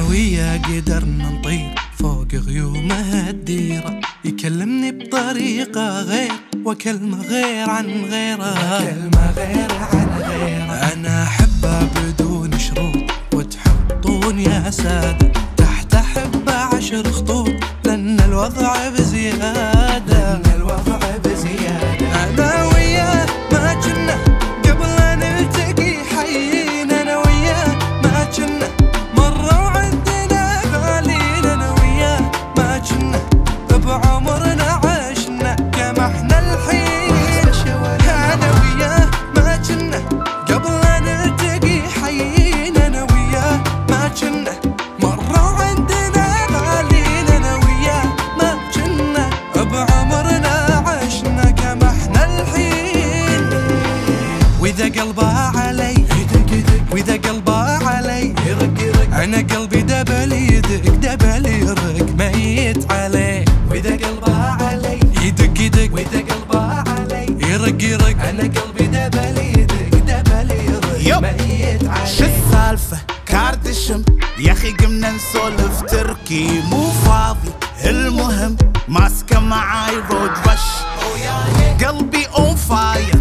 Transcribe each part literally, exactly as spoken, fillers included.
وياه قدرنا نطير فوق غيومه الديرة، يكلمني بطريقة غير وكلمة غير عن غيره، كلمة غير عن غيره. أنا أحبه بدون شروط وتحطون يا سادة تحت أحبه عشر خطوط، لأن الوضع بزيادة، لأن الوضع بزيادة. أنا وياه ما كنا قبل أن نلتقي حيين، أنا وياه ما كنا مرة وعندنا غالين، أنا وياه ما كنا بعمرنا عشنا كما احنا الحين. أنا وياه ما كنا قبل أن نلتقي حيين، أنا وياه ما كنا مرة وعندنا غالين، أنا وياه ما كنا بعمرنا عشنا كما احنا الحين. وإذا قلبه علي وإذا قلبه علي يرق يرق، أنا قلبي دبل يدق دبل يرق ميت عليه. وإذا قلبه علي يدق يدق، وإذا قلبه علي يرق يرق، أنا قلبي دبل يدق دبل يرق ميت عليه. شو السالفة كاردشم يا أخي قمنا نسولف تركي مو فاضي، المهم ماسكة معاي رود رش، قلبي اون فاير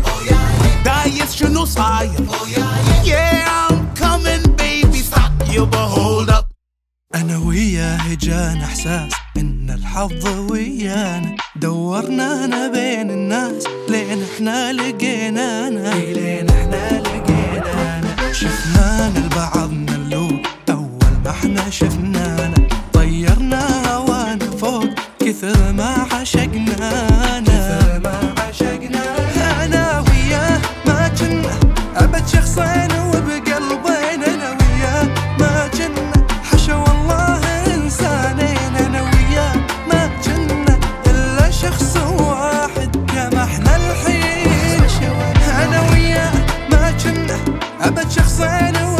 دايس شنو صاير. Yeah I'm coming baby stop you but hold up. أنا وياه جانا إحساس إن الحظ ويانا، دورنا بين الناس لين إحنا لقينانا، لين إحنا لقينانا. شفنانا لبعضنا اللوق أول ما إحنا شفنانا، طيرنا هوانا فوق كثر ما عشقنانا، كثر ما عشقنانا. أنا وياه ما كنا أبد شخصين وبقلبين، أنا وياه ما كنا حشا والله إنسانين، أنا وياه ما كنا إلا شخص واحد كما إحنا الحين. أنا وياه ما كنا أبد شخصين